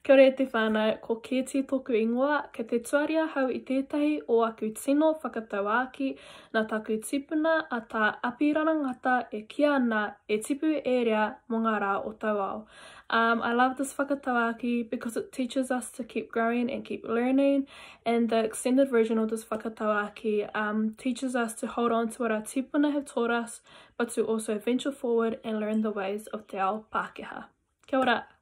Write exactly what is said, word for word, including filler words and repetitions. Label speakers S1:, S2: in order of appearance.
S1: Kia ora e te whānau, ko Kēti tōku ingoa, ka te tuaria hau i tētahi o aku tino whakatauāki nā taku tipuna a tā apirarangata e kia ana e tipu e rea mō ngā rā o tauao. Um, I love this whakatauāki because it teaches us to keep growing and keep learning, and the extended version of this whakatauāki um, teaches us to hold on to what our tipuna have taught us, but to also venture forward and learn the ways of Te Ao Pākehā. Kia ora!